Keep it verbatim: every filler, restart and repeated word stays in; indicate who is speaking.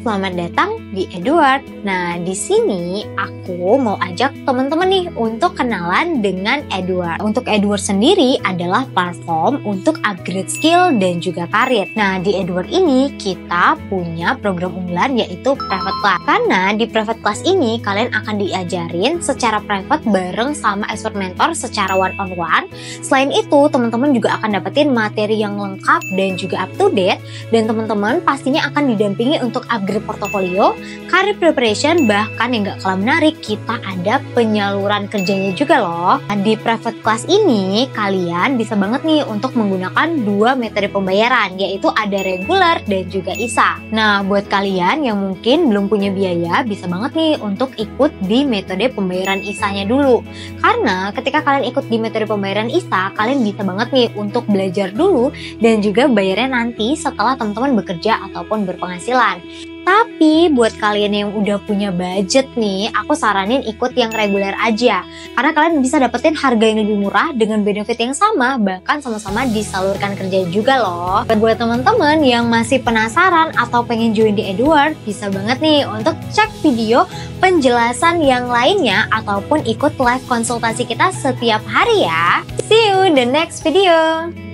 Speaker 1: selamat datang di Edward. Nah, di sini aku mau ajak teman-teman nih untuk kenalan dengan Edward. Untuk Edward sendiri adalah platform untuk upgrade skill dan juga karir. Nah, di Edward ini kita punya program unggulan yaitu private class. Karena di private class ini kalian akan diajarin secara private bareng sama expert mentor secara one on one. Selain itu, teman-teman juga akan dapetin materi yang lengkap dan juga up to date, dan teman-teman pastinya akan didampingi untuk upgrade portofolio, career preparation, bahkan yang gak kalah menarik, kita ada penyaluran kerjanya juga loh. Nah, di private class ini kalian bisa banget nih untuk menggunakan dua metode pembayaran, yaitu ada regular dan juga I S A. Nah, buat kalian yang mungkin belum punya biaya, bisa banget nih untuk ikut di metode pembayaran I S A-nya dulu. Karena ketika kalian ikut di metode pembayaran I S A, kalian bisa banget nih untuk belajar dulu dan juga bayarnya nanti setelah teman-teman bekerja ataupun berpenghasilan. Tapi buat kalian yang udah punya budget nih, aku saranin ikut yang reguler aja. Karena kalian bisa dapetin harga yang lebih murah dengan benefit yang sama, bahkan sama-sama disalurkan kerja juga loh. Dan buat teman-teman yang masih penasaran atau pengen join di Edward, bisa banget nih untuk cek video penjelasan yang lainnya ataupun ikut live konsultasi kita setiap hari ya. See you the next video.